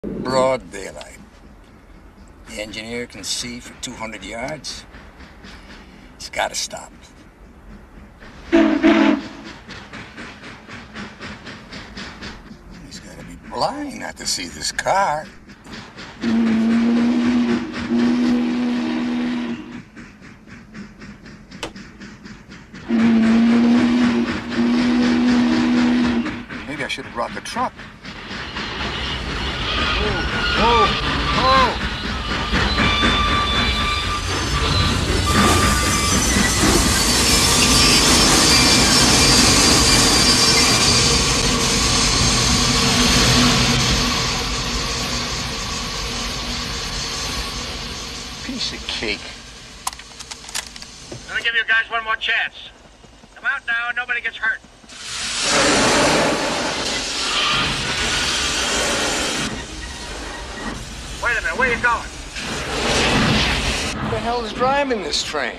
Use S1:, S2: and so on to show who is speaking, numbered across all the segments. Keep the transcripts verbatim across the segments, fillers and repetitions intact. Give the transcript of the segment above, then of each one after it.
S1: Broad daylight. The engineer can see for two hundred yards. It's gotta stop. He's gotta be blind not to see this car. Maybe I should have brought the truck. Oh, oh, piece of cake.
S2: Let me give you guys one more chance. Come out now and nobody gets hurt. Wait a minute, where are you going?
S1: Who the hell is driving this train?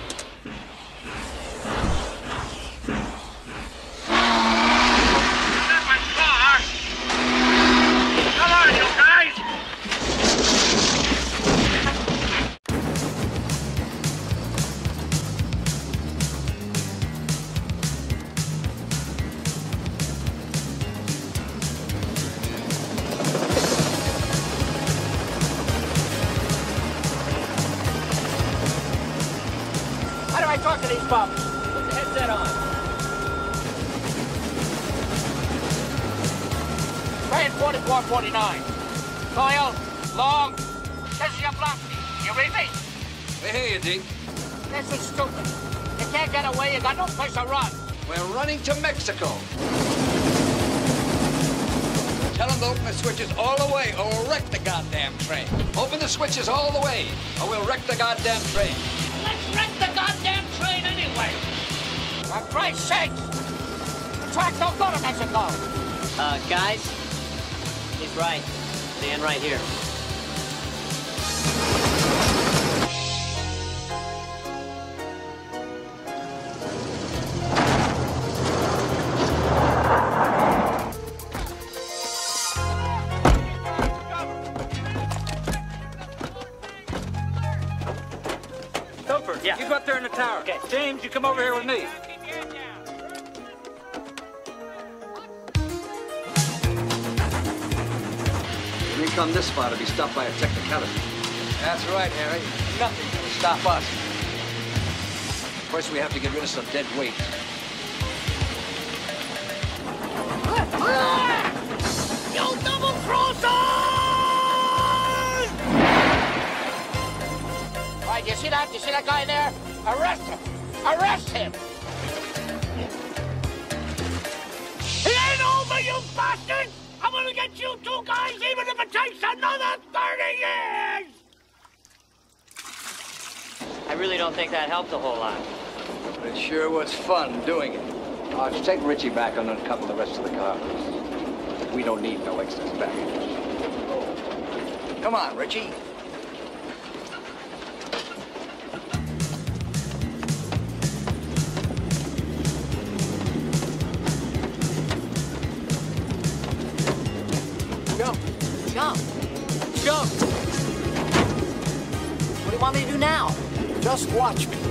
S2: Not my car! Come on, you guys! How do I talk to these bums? Put the headset on. Train forty-four forty-nine. Coil, long, this is your block. You read me?
S3: Hey, hey, you Deke.
S2: This is stupid. You can't get away, you got no place to run.
S3: We're running to Mexico. Tell them to open the switches all the way or we'll wreck the goddamn train. Open the switches all the way or we'll wreck the goddamn train.
S2: Let's wreck the goddamn train anyway. For Christ's sake! The track don't go to Mexico.
S4: Uh, guys, he's right. Stand right here.
S2: Comfort, yeah. You go up there in the tower. Okay. James, you come over here with me.
S3: When we come this far to be stopped by a technicality.
S1: That's right, Harry.
S3: Nothing can stop us. First, we have to get rid of some dead weight.
S2: You double crosser! All right, you see that? You see that guy there? Arrest him! Arrest him! He ain't over, you bastards! I'm gonna get you two guys, even if it takes another thirty years!
S4: I really don't think that helped a whole lot.
S3: But it sure was fun doing it. Uh, take Richie back and uncouple the rest of the car. We don't need no extras back. Come on, Richie.
S4: Jump. Jump. Jump. What do you want me to do now?
S1: Just watch me.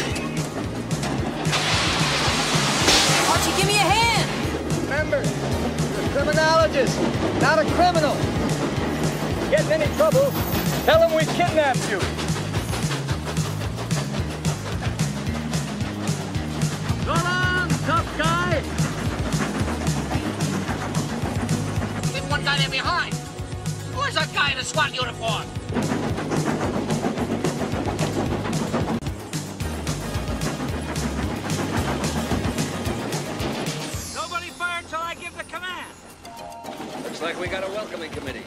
S4: Archie, give me a hand!
S5: Remember, you're a criminologist, not a criminal. Get in any trouble, tell them we kidnapped you. Go on, tough guy.
S2: There's one guy there behind. Where's that guy in the SWAT uniform? Nobody fire until I give the command.
S3: Looks like we got a welcoming committee.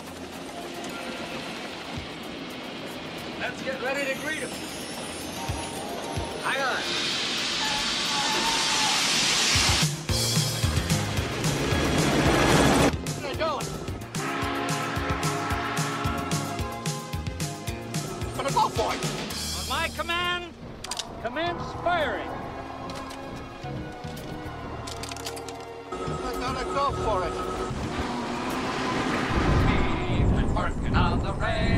S3: Let's get ready to greet him. Hang on.
S2: What are you doing? I'm gonna go for it.
S5: On my command, commence firing.
S1: I gotta go for it.
S6: the rail.